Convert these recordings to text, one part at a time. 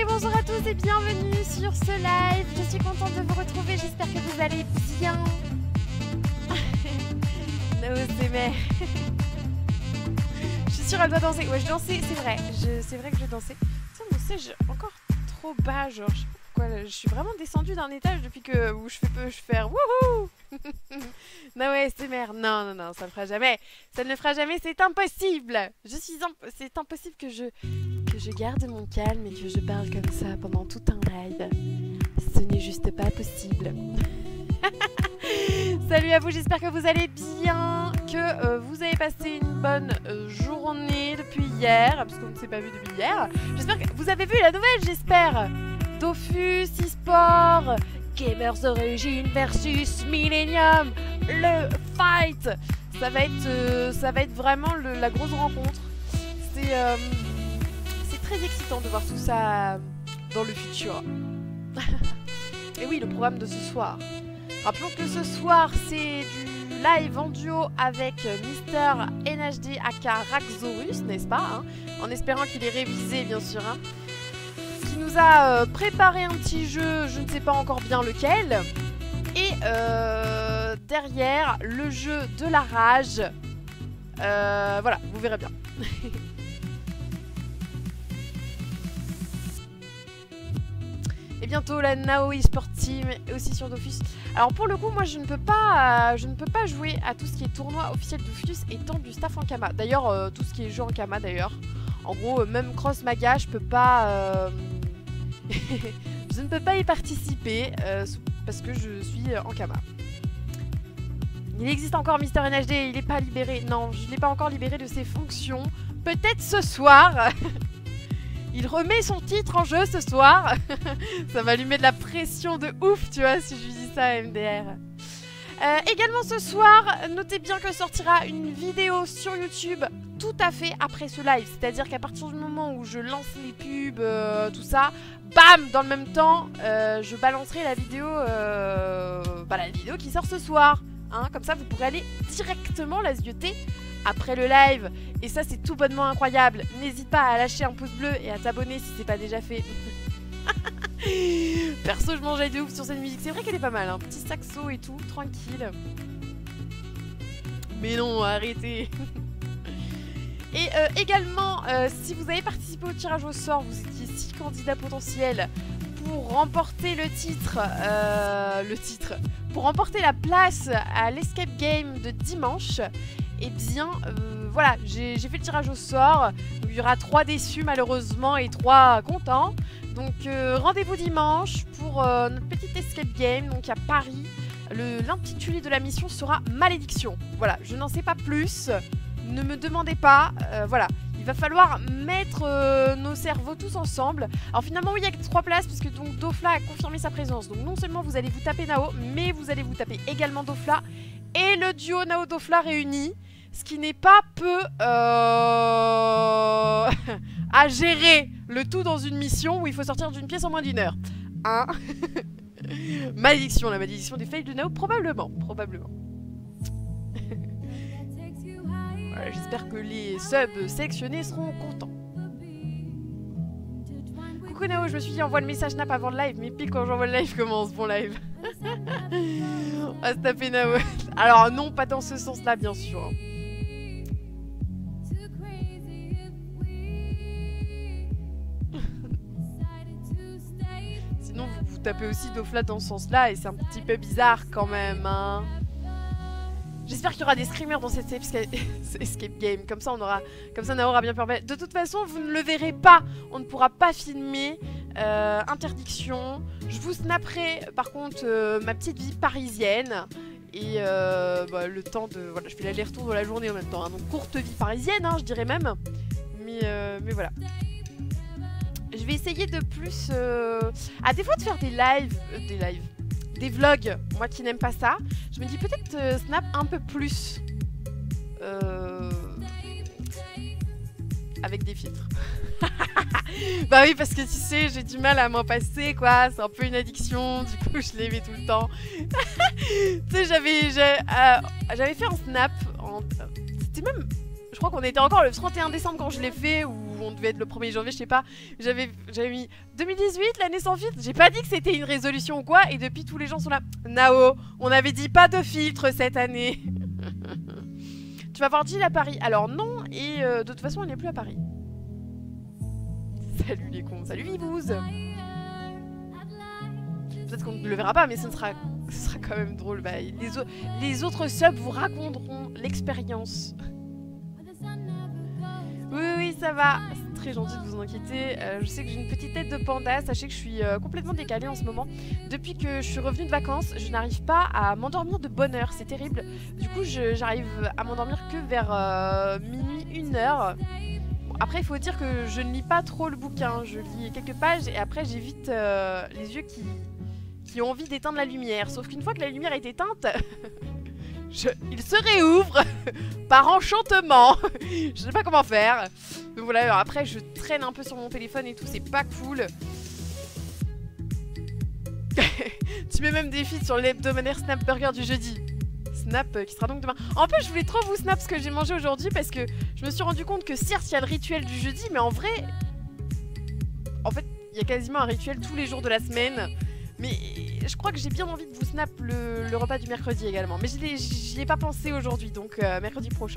bonjour à tous et bienvenue sur ce live. Je suis contente de vous retrouver, j'espère que vous allez bien. No, c'est mais... Je suis sûre elle doit danser. Ouais, je dansais, c'est vrai. C'est vrai que je dansais. Tiens, mon siège encore trop bas, genre, je sais pas pourquoi. Je suis vraiment descendue d'un étage depuis que où je fais wouhou. No way, c'est merde. Non, ça ne le fera jamais. Ça ne le fera jamais, c'est impossible. C'est impossible que je garde mon calme et que je parle comme ça pendant tout un live. Ce n'est juste pas possible. Salut à vous, j'espère que vous allez bien, que vous avez passé une bonne journée depuis hier, parce qu'on ne s'est pas vu depuis hier. J'espère que vous avez vu la nouvelle, j'espère. Dofus, eSport, Gamers Origin versus Millennium, le fight. Ça va être vraiment la grosse rencontre. C'est très excitant de voir tout ça dans le futur. Et oui, le programme de ce soir. Rappelons que ce soir, c'est du live en duo avec Mister NHD aka Raxorus, n'est-ce pas hein, en espérant qu'il ait révisé, bien sûr. Hein, qui nous a préparé un petit jeu, je ne sais pas encore bien lequel. Et derrière, le jeu de la rage. Voilà, vous verrez bien. Et bientôt la Nao eSport Team est aussi sur Dofus. Alors pour le coup, moi je ne peux pas jouer à tout ce qui est tournoi officiel Dofus étant du staff en Kama. D'ailleurs, tout ce qui est jeu en Kama d'ailleurs. En gros, même Cross Maga, je peux pas... je ne peux pas y participer parce que je suis en Kama. Il existe encore Mister NHD, il n'est pas libéré. Non, je ne l'ai pas encore libéré de ses fonctions. Peut-être ce soir. Il remet son titre en jeu ce soir. Ça va lui mettre de la pression de ouf, tu vois, si je lui dis ça, MDR. Également ce soir, notez bien que sortira une vidéo sur YouTube tout à fait après ce live. C'est-à-dire qu'à partir du moment où je lance les pubs, tout ça, bam, dans le même temps, je balancerai la vidéo, la vidéo qui sort ce soir. Hein, comme ça, vous pourrez aller directement la zioter après le live. Et ça, c'est tout bonnement incroyable. N'hésite pas à lâcher un pouce bleu et à t'abonner si c'est pas déjà fait. Perso, je mangeais de ouf sur cette musique. C'est vrai qu'elle est pas mal, hein. Petit saxo et tout, tranquille. Mais non, arrêtez. Et également, si vous avez participé au tirage au sort, vous étiez 6 candidats potentiels pour remporter le titre. Pour remporter la place à l'escape game de dimanche. Et bien, voilà, j'ai fait le tirage au sort. Donc, il y aura 3 déçus malheureusement et 3 contents. Donc rendez-vous dimanche pour notre petite escape game, donc à Paris. L'intitulé de la mission sera Malédiction. Voilà, je n'en sais pas plus. Ne me demandez pas. Voilà, il va falloir mettre nos cerveaux tous ensemble. Alors finalement, oui, il y a que 3 places, puisque donc Dofla a confirmé sa présence. Donc non seulement vous allez vous taper Nao, mais vous allez vous taper également Dofla. Et le duo Nao-Dofla réuni. Ce qui n'est pas peu à gérer le tout dans une mission où il faut sortir d'une pièce en moins d'1 heure. Hein. Malédiction, la malédiction des fails de Nao, probablement. Voilà, j'espère que les subs sélectionnés seront contents. Coucou Nao, je me suis dit envoie le message Snap avant le live, mais pile quand j'envoie le live commence bon live. On va se taper Nao. Alors non, pas dans ce sens-là bien sûr. Sinon vous tapez aussi Dofla dans ce sens-là et c'est un petit peu bizarre quand même. Hein. J'espère qu'il y aura des screamers dans cette escape game. Comme ça Nao aura bien peur. De toute façon, vous ne le verrez pas. On ne pourra pas filmer. Interdiction. Je vous snapperai par contre ma petite vie parisienne. Et le temps de... Voilà, je fais l'aller-retour de la journée en même temps. Hein, donc courte vie parisienne, hein, je dirais même. Mais voilà. Je vais essayer de plus... à des fois de faire des vlogs, moi qui n'aime pas ça, je me dis peut-être snap un peu plus avec des filtres. Bah oui, parce que tu sais, j'ai du mal à m'en passer quoi, c'est un peu une addiction, du coup je les mets tout le temps. Tu sais, j'avais fait un snap, c'était même, je crois qu'on était encore le 31 décembre quand je l'ai fait, ou bon, on devait être le 1er janvier, je sais pas. J'avais mis 2018, l'année sans filtre. J'ai pas dit que c'était une résolution ou quoi. Et depuis, tous les gens sont là. Nao, on avait dit pas de filtre cette année. Tu vas voir Jill à Paris. Alors non, et de toute façon, elle n'est plus à Paris. Salut les cons, salut Vivouze. Peut-être qu'on ne le verra pas, mais ce sera quand même drôle. Bah, les autres subs vous raconteront l'expérience. Oui, ça va. C'est très gentil de vous inquiéter. Je sais que j'ai une petite tête de panda. Sachez que je suis complètement décalée en ce moment. Depuis que je suis revenue de vacances, je n'arrive pas à m'endormir de bonne heure. C'est terrible. Du coup, j'arrive à m'endormir que vers minuit, 1h. Bon, après, il faut dire que je ne lis pas trop le bouquin. Je lis quelques pages et après, j'ai vite les yeux qui ont envie d'éteindre la lumière. Sauf qu'une fois que la lumière est éteinte, il se réouvre par enchantement. Je sais pas comment faire. Donc voilà, alors après je traîne un peu sur mon téléphone et tout, c'est pas cool. Tu mets même des feeds sur l'hebdomadaire Snap Burger du jeudi. Snap qui sera donc demain. En plus, je voulais trop vous snap ce que j'ai mangé aujourd'hui parce que je me suis rendu compte que certes il y a le rituel du jeudi, mais en vrai, en fait, il y a quasiment un rituel tous les jours de la semaine. Mais je crois que j'ai bien envie de vous snap le repas du mercredi également. Mais j'y ai pas pensé aujourd'hui, donc mercredi prochain.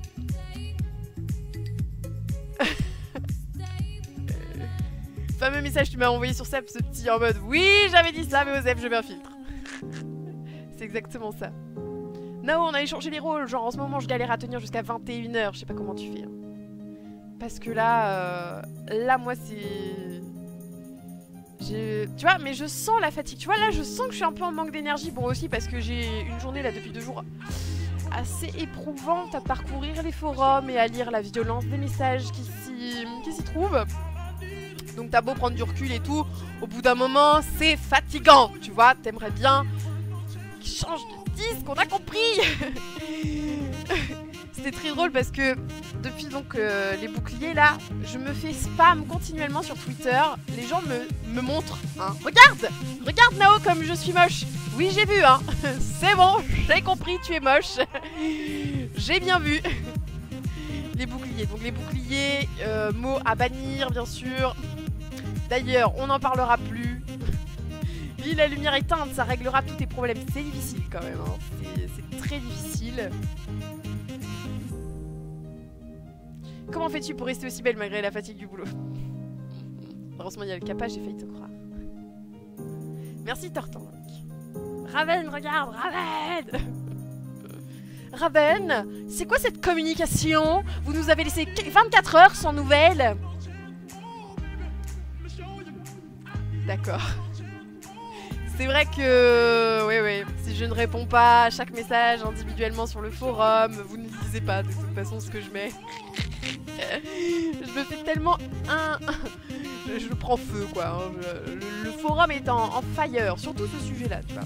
Fameux message que tu m'as envoyé sur Snap, ce petit en mode oui, j'avais dit ça, mais Osef, je mets un filtre. C'est exactement ça. Nao, on a échangé les rôles. Genre en ce moment, je galère à tenir jusqu'à 21h. Je sais pas comment tu fais. Hein. Parce que là, moi, c'est... Tu vois, mais je sens la fatigue. Tu vois, là, je sens que je suis un peu en manque d'énergie. Bon, aussi parce que j'ai une journée, là, depuis 2 jours, assez éprouvante à parcourir les forums et à lire la violence des messages qui s'y trouvent. Donc, t'as beau prendre du recul et tout, au bout d'un moment, c'est fatigant. Tu vois, t'aimerais bien qu'ils changent de disque, on a compris. C'était très drôle parce que depuis donc les boucliers là, je me fais spam continuellement sur Twitter. Les gens me montrent, hein. Regarde Nao comme je suis moche. Oui, j'ai vu, hein. C'est bon, j'ai compris, tu es moche. J'ai bien vu. Les boucliers, donc les boucliers, mots à bannir bien sûr. D'ailleurs, on n'en parlera plus. Puis la lumière éteinte, ça réglera tous tes problèmes. C'est difficile quand même, hein. C'est très difficile. Comment fais-tu pour rester aussi belle malgré la fatigue du boulot? Heureusement, il y a le capage, j'ai failli te croire. Merci, Tortank. Raven, regarde, Raven. Raven, c'est quoi cette communication? Vous nous avez laissé 24 heures sans nouvelles. D'accord. C'est vrai que... Oui, si je ne réponds pas à chaque message individuellement sur le forum, vous ne lisez pas de toute façon ce que je mets. Je me fais tellement je prends feu quoi. Hein. Le forum est en fire, surtout ce sujet-là, tu vois.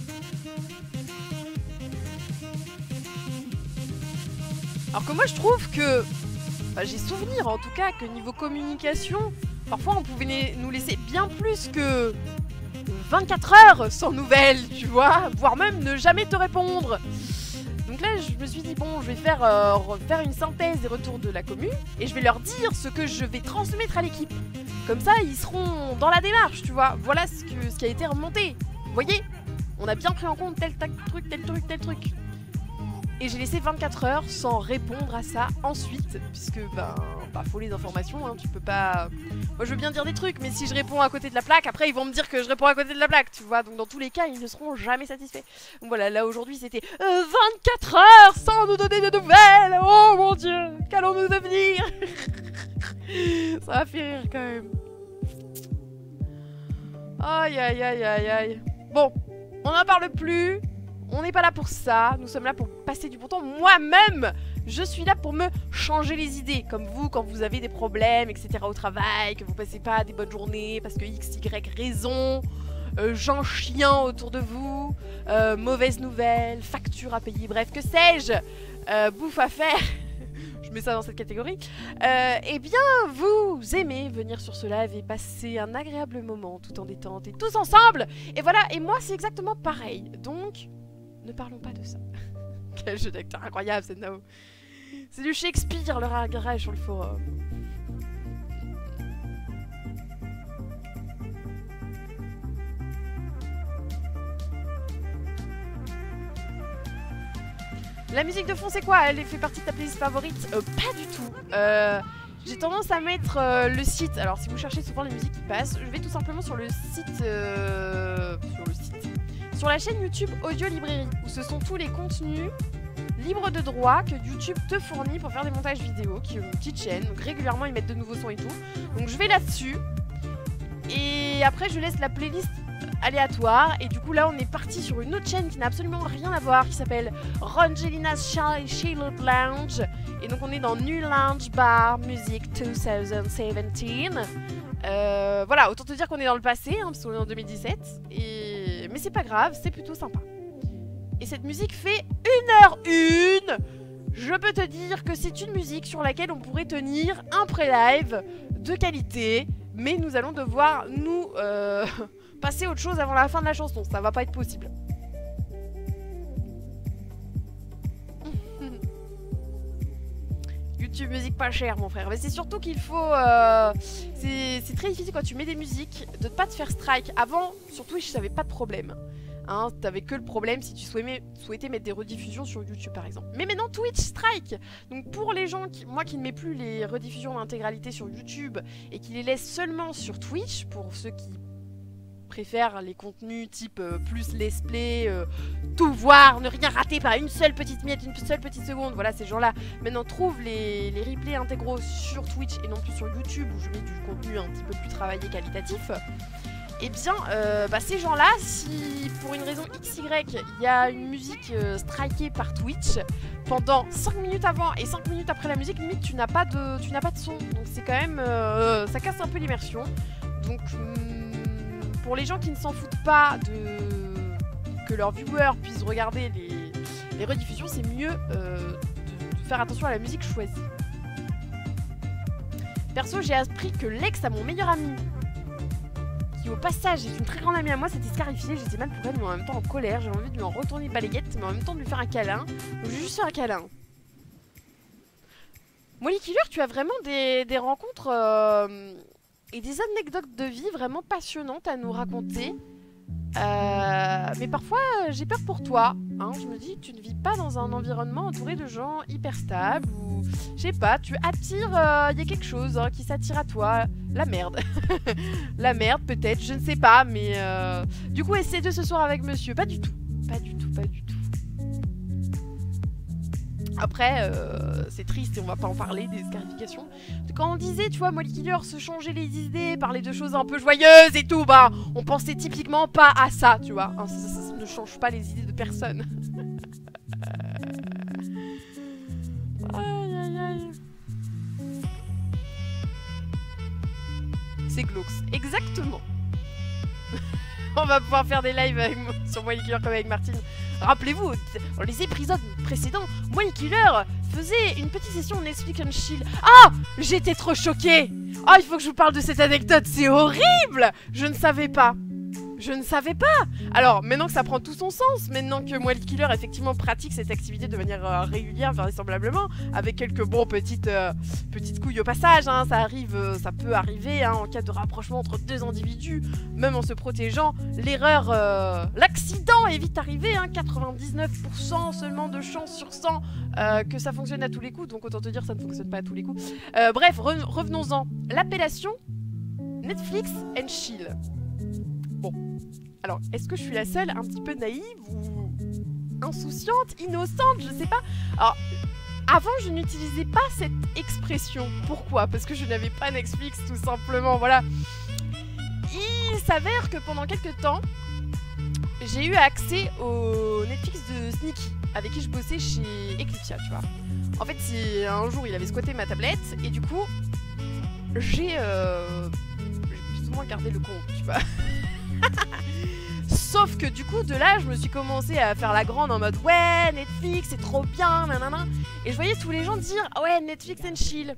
Alors que moi je trouve que... Enfin, j'ai souvenir en tout cas que niveau communication, parfois on pouvait nous laisser bien plus que 24 heures sans nouvelles, tu vois, voire même ne jamais te répondre. Donc là, je me suis dit, bon, je vais faire une synthèse des retours de la commu et je vais leur dire ce que je vais transmettre à l'équipe. Comme ça, ils seront dans la démarche, tu vois. Voilà ce qui a été remonté. Vous voyez, on a bien pris en compte tel truc, tel truc, tel truc. Et j'ai laissé 24 heures sans répondre à ça ensuite, puisque, faut les informations, hein, tu peux pas... Moi, je veux bien dire des trucs, mais si je réponds à côté de la plaque, après, ils vont me dire que je réponds à côté de la plaque, tu vois. Donc, dans tous les cas, ils ne seront jamais satisfaits. Donc, voilà, là, aujourd'hui, c'était 24 heures sans nous donner de nouvelles. Oh, mon Dieu, qu'allons-nous devenir? Ça va faire rire, quand même. Aïe, aïe, aïe, aïe, aïe. Bon, on n'en parle plus. On n'est pas là pour ça, nous sommes là pour passer du bon temps. Moi-même, je suis là pour me changer les idées. Comme vous, quand vous avez des problèmes, etc. au travail, que vous passez pas des bonnes journées parce que X, Y raison, gens chiants autour de vous, mauvaises nouvelles, factures à payer, bref, que sais-je, bouffe à faire. Je mets ça dans cette catégorie. Eh bien, vous aimez venir sur ce live et passer un agréable moment tout en détente et tous ensemble. Et voilà, et moi, c'est exactement pareil. Donc... ne parlons pas de ça. Quel jeu d'acteur incroyable, c'est Nao. C'est du Shakespeare, leur agrès sur le forum. La musique de fond, c'est quoi? Elle fait partie de ta playlist favorite? Pas du tout. J'ai tendance à mettre le site. Alors, si vous cherchez souvent les musiques qui passent, je vais tout simplement sur le site. Sur la chaîne YouTube Audio Librairie, où ce sont tous les contenus libres de droit que YouTube te fournit pour faire des montages vidéo, qui est une petite chaîne. Donc, régulièrement, ils mettent de nouveaux sons et tout. Donc, je vais là-dessus. Et après, je laisse la playlist aléatoire. Et du coup, là, on est parti sur une autre chaîne qui n'a absolument rien à voir, qui s'appelle Rongelina's Chilled Lounge. Et donc, on est dans New Lounge Bar Music 2017. Voilà, autant te dire qu'on est dans le passé, hein, parce qu'on est en 2017. Mais c'est pas grave, c'est plutôt sympa. Et cette musique fait 1h01. Je peux te dire que c'est une musique sur laquelle on pourrait tenir un pré-live de qualité. Mais nous allons devoir nous passer autre chose avant la fin de la chanson. Ça va pas être possible. YouTube musique pas chère, mon frère. Mais c'est surtout qu'il faut... c'est très difficile quand tu mets des musiques de pas te faire strike. Avant, sur Twitch, j'avais pas de problème. Hein, t'avais que le problème si tu souhaitais mettre des rediffusions sur YouTube, par exemple. Mais maintenant, Twitch strike. Donc pour les gens, moi qui ne mets plus les rediffusions d'intégralité sur YouTube et qui les laisse seulement sur Twitch, pour ceux qui préfèrent les contenus type plus let's play, tout voir, ne rien rater par une seule petite miette, une seule petite seconde, voilà, ces gens-là maintenant trouvent les replays intégraux sur Twitch et non plus sur YouTube où je mets du contenu un petit peu plus travaillé, qualitatif. Et bien, ces gens-là, si pour une raison XY, il y a une musique strikée par Twitch, pendant 5 minutes avant et 5 minutes après la musique, limite, tu n'as pas de son. Donc c'est quand même... ça casse un peu l'immersion. Donc... pour les gens qui ne s'en foutent pas que leurs viewers puissent regarder les rediffusions, c'est mieux de faire attention à la musique choisie. Perso, j'ai appris que l'ex à mon meilleur ami, qui au passage est une très grande amie à moi, s'était scarifiée. J'étais mal pour elle, mais en même temps en colère. J'avais envie de lui en retourner une balayette, mais en même temps de lui faire un câlin. Donc j'ai juste fait un câlin. Molly Killer, tu as vraiment des rencontres... et des anecdotes de vie vraiment passionnantes à nous raconter. Mais parfois, j'ai peur pour toi. Hein, je me dis, tu ne vis pas dans un environnement entouré de gens hyper stables. Ou, je sais pas, tu attires... Il y a quelque chose qui s'attire à toi. La merde. La merde, peut-être, je ne sais pas. Mais du coup, essaie de ce soir avec monsieur. Pas du tout. Pas du tout, pas du tout. Après, c'est triste et on va pas en parler des scarifications. Quand on disait, tu vois, Molly Killer se changer les idées, parler de choses un peu joyeuses et tout, bah, on pensait typiquement pas à ça, tu vois. Hein, ça ne change pas les idées de personne. Aïe, aïe, aïe. C'est glauque. Exactement. On va pouvoir faire des lives sur Molly Killer comme avec Martine. Rappelez-vous, dans les épisodes précédents, Molly Killer faisait une petite session Netflix and chill. Ah, j'étais trop choquée. Ah, il faut que je vous parle de cette anecdote, c'est horrible. Je ne savais pas. Je ne savais pas. Alors, maintenant que ça prend tout son sens, maintenant que Molly Killer effectivement pratique cette activité de manière régulière, vraisemblablement, avec quelques petites couilles au passage, hein, ça peut arriver hein, en cas de rapprochement entre deux individus, même en se protégeant, l'erreur, l'accident est vite arrivé, hein, 99% seulement de chance sur 100 que ça fonctionne à tous les coups, donc autant te dire ça ne fonctionne pas à tous les coups. Bref, revenons-en. L'appellation Netflix and chill. Bon, alors, est-ce que je suis la seule un petit peu naïve ou insouciante, innocente, je sais pas. Alors, avant, je n'utilisais pas cette expression. Pourquoi? Parce que je n'avais pas Netflix, tout simplement, voilà. Il s'avère que pendant quelques temps, j'ai eu accès au Netflix de Sneaky, avec qui je bossais chez Eclipsia, tu vois. En fait, un jour, il avait squatté ma tablette, et du coup, j'ai plus ou moins gardé le compte, tu vois. Sauf que du coup de là je me suis commencé à faire la grande en mode ouais Netflix c'est trop bien nanana. Et je voyais tous les gens dire ouais Netflix and chill.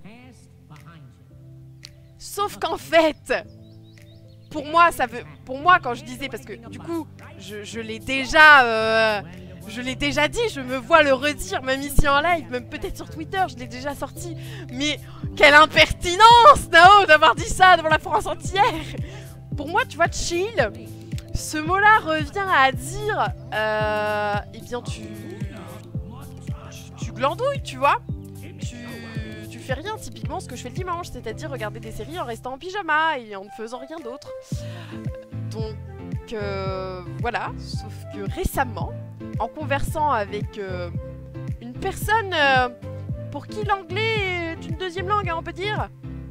Sauf qu'en fait pour moi quand je disais, parce que du coup je l'ai déjà dit, je me vois le redire même ici en live, même peut-être sur Twitter, je l'ai déjà sorti. Mais quelle impertinence Nao d'avoir dit ça devant la France entière. Pour moi, tu vois, chill, ce mot-là revient à dire, eh bien, tu glandouilles, tu vois. Tu fais rien, typiquement ce que je fais le dimanche, c'est-à-dire regarder des séries en restant en pyjama et en ne faisant rien d'autre. Donc voilà, sauf que récemment, en conversant avec une personne pour qui l'anglais est une deuxième langue, hein, on peut dire,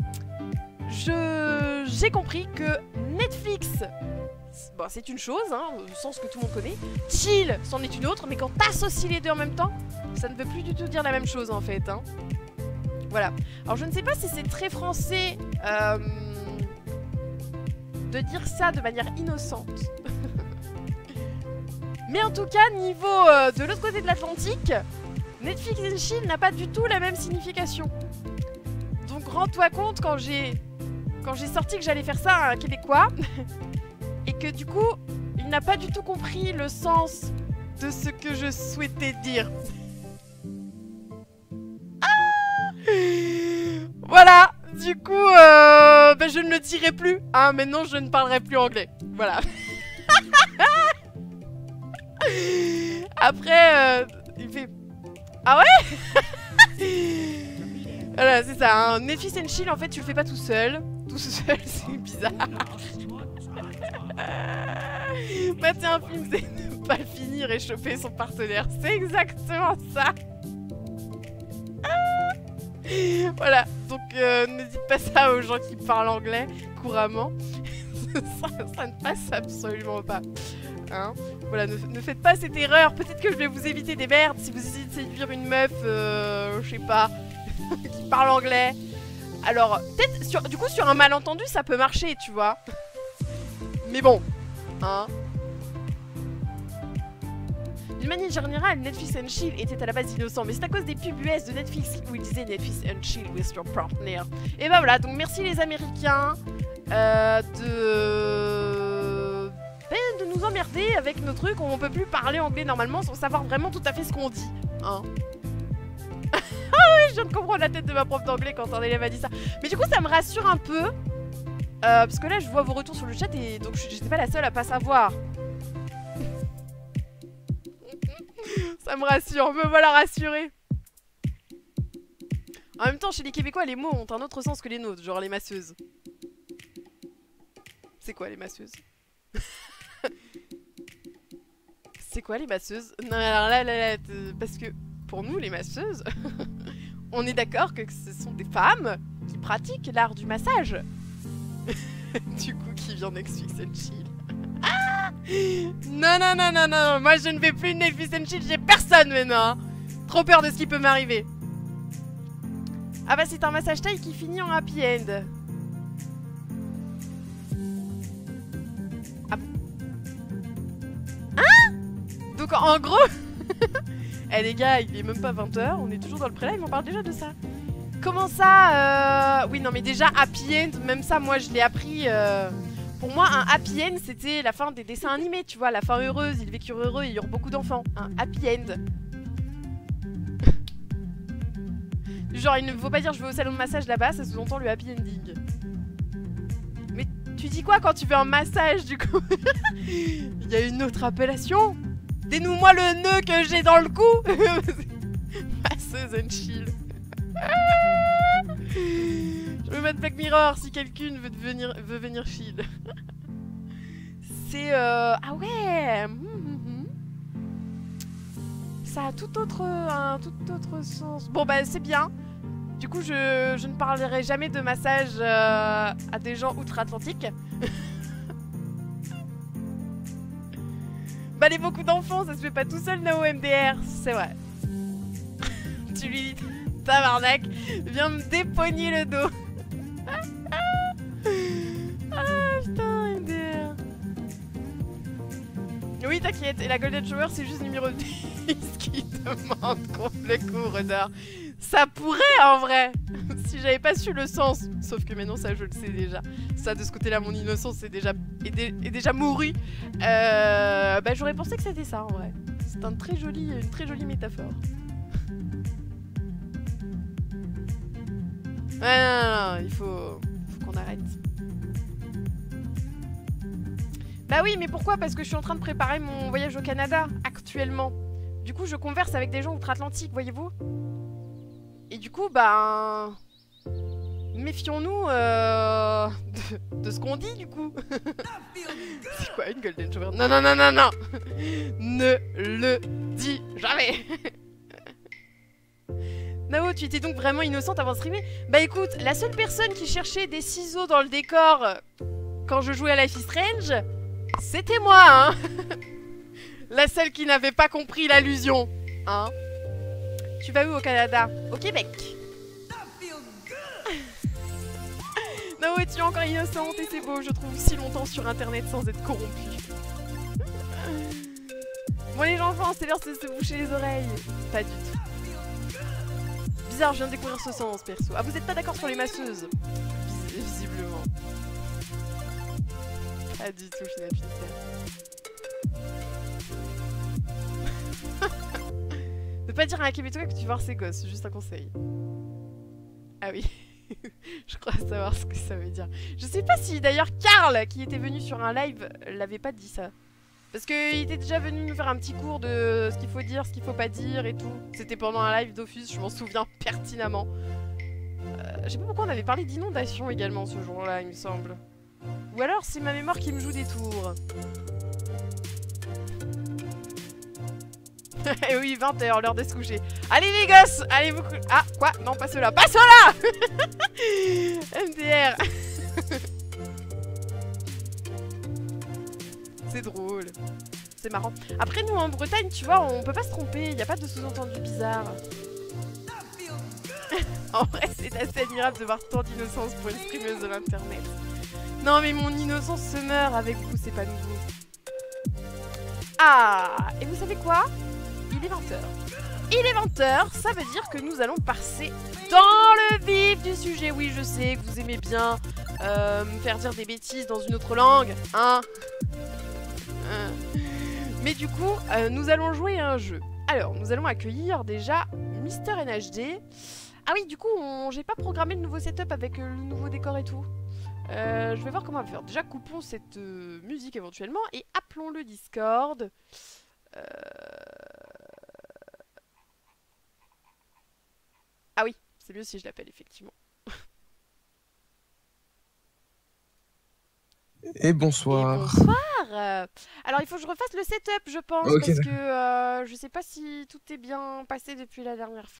j'ai compris que Netflix, bon, c'est une chose, hein, au sens que tout le monde connaît, chill, c'en est une autre, mais quand t'associes les deux en même temps, ça ne veut plus du tout dire la même chose en fait, hein. Voilà. Alors je ne sais pas si c'est très français de dire ça de manière innocente. Mais en tout cas, niveau de l'autre côté de l'Atlantique, Netflix and chill n'a pas du tout la même signification. Donc rends-toi compte quand j'ai sorti que j'allais faire ça à un Québécois et que du coup, il n'a pas du tout compris le sens de ce que je souhaitais dire. Voilà, du coup, bah, je ne le dirai plus. Hein, maintenant, je ne parlerai plus anglais. Voilà. Après, il fait... Ah ouais. Voilà, c'est ça. Hein. Netflix and chill, en fait, tu le fais pas tout seul. Tout seul, c'est bizarre. Mater un film, c'est ne pas le finir et choper son partenaire. C'est exactement ça. Voilà, donc ne dites pas ça aux gens qui parlent anglais couramment. ça ne passe absolument pas. Hein, voilà, ne faites pas cette erreur. Peut-être que je vais vous éviter des merdes si vous essayez de séduire une meuf, je sais pas, qui parle anglais. Alors, peut-être, du coup, sur un malentendu, ça peut marcher, tu vois. Mais bon, hein. D'une manière générale, Netflix and chill était à la base innocent, mais c'est à cause des pubs US de Netflix où ils disaient Netflix and chill with your partner. Et bah voilà, donc merci les Américains de nous emmerder avec nos trucs où on peut plus parler anglais normalement sans savoir vraiment tout à fait ce qu'on dit. Hein. Ah oui, je viens de comprendre la tête de ma prof d'anglais quand un élève a dit ça. Mais du coup, ça me rassure un peu. Parce que là, je vois vos retours sur le chat et donc j'étais pas la seule à pas savoir. Ça me rassure, me voilà rassurée. En même temps, chez les Québécois, les mots ont un autre sens que les nôtres, genre les masseuses. C'est quoi les masseuses? C'est quoi les masseuses? Non, alors là, parce que pour nous, les masseuses, on est d'accord que ce sont des femmes qui pratiquent l'art du massage. Du coup, qui vient Netflix and chill. Ah non, non, non, non, non, moi je ne vais plus de Netflix and chill, j'ai personne maintenant. Hein. Trop peur de ce qui peut m'arriver. Ah bah c'est un massage taille qui finit en happy end. Ah. Hein? Donc en gros... Eh les gars, il est même pas 20 h, on est toujours dans le pré-live, on parle déjà de ça. Comment ça Oui non mais déjà happy end, même ça moi je l'ai appris... Pour moi un happy end c'était la fin des dessins animés, tu vois, la fin heureuse, ils vécurent heureux et ils eurent beaucoup d'enfants. Un happy end. Genre il ne faut pas dire je vais au salon de massage là-bas, ça sous-entend le happy ending. Mais tu dis quoi quand tu veux un massage du coup? Il y a une autre appellation? Dénoue-moi le nœud que j'ai dans le cou. Masseuse and chill. Je veux mettre Black Mirror si quelqu'un veut venir chill. C'est ah ouais. Ça a un tout autre sens. Bon bah c'est bien. Du coup je ne parlerai jamais de massage à des gens outre-Atlantique. Bah les beaucoup d'enfants, ça se fait pas tout seul Nao MDR, c'est vrai. Tu lui dis tabarnak, viens me dépogner le dos. Ah putain MDR. Oui t'inquiète, et la Golden Shower c'est juste numéro 10 qui demande le coup Renard. Ça pourrait en vrai, si j'avais pas su le sens. Sauf que maintenant ça je le sais déjà. Ça de ce côté là mon innocence est déjà mourue. Bah j'aurais pensé que c'était ça en vrai. C'est une très jolie métaphore. Ouais non, il faut qu'on arrête. Bah oui mais pourquoi? Parce que je suis en train de préparer mon voyage au Canada actuellement. Du coup, je converse avec des gens outre-Atlantique, voyez-vous. Et du coup, bah... méfions-nous de ce qu'on dit, du coup. C'est quoi une Golden Shower? Non, non, non, non, non. Ne le dis jamais. Nao, tu étais donc vraiment innocente avant de streamer? Bah écoute, la seule personne qui cherchait des ciseaux dans le décor quand je jouais à Life is Strange, c'était moi, hein. La seule qui n'avait pas compris l'allusion, hein. Tu vas où au Canada? Au Québec. Nao, tu es encore innocente et c'est beau, je trouve si longtemps sur internet sans être corrompue. Bon les enfants, c'est l'heure de se boucher les oreilles. Pas du tout. Bizarre, je viens de découvrir ce sens, perso. Ah, vous êtes pas d'accord sur les masseuses? Visiblement. Pas du tout, Final Ne pas dire à un Québécois que tu vas voir ses gosses, c'est juste un conseil. Ah oui. Je crois savoir ce que ça veut dire. Je sais pas si d'ailleurs Karl, qui était venu sur un live, l'avait pas dit ça. Parce qu'il était déjà venu nous faire un petit cours de ce qu'il faut dire, ce qu'il faut pas dire et tout. C'était pendant un live Dofus, je m'en souviens pertinemment. Je sais pas pourquoi on avait parlé d'inondation également ce jour-là, il me semble. Ou alors c'est ma mémoire qui me joue des tours. Et oui, 20h, l'heure de se coucher. Allez les gosses, allez vous coucher. Ah, quoi? Non, pas ceux-là, pas ceux-là. MDR. C'est drôle. C'est marrant. Après, nous, en Bretagne, tu vois, on peut pas se tromper. Il n'y a pas de sous-entendu bizarre. En vrai, c'est assez admirable de voir tant d'innocence pour une streameuse de l'internet. Non, mais mon innocence se meurt avec vous, c'est pas nouveau. Ah, et vous savez quoi? Il est 20h. Il est 20h, ça veut dire que nous allons passer dans le vif du sujet. Oui, je sais que vous aimez bien me faire dire des bêtises dans une autre langue, hein. Mais du coup, nous allons jouer à un jeu. Alors, nous allons accueillir déjà Mister NHD. Ah oui, du coup, j'ai pas programmé le nouveau setup avec le nouveau décor et tout. Je vais voir comment on va faire. Déjà, coupons cette musique éventuellement et appelons le Discord. Ah oui, c'est mieux si je l'appelle, effectivement. Et bonsoir. Et bonsoir. Alors, il faut que je refasse le setup, je pense, Ok, parce que je sais pas si tout est bien passé depuis la dernière fois.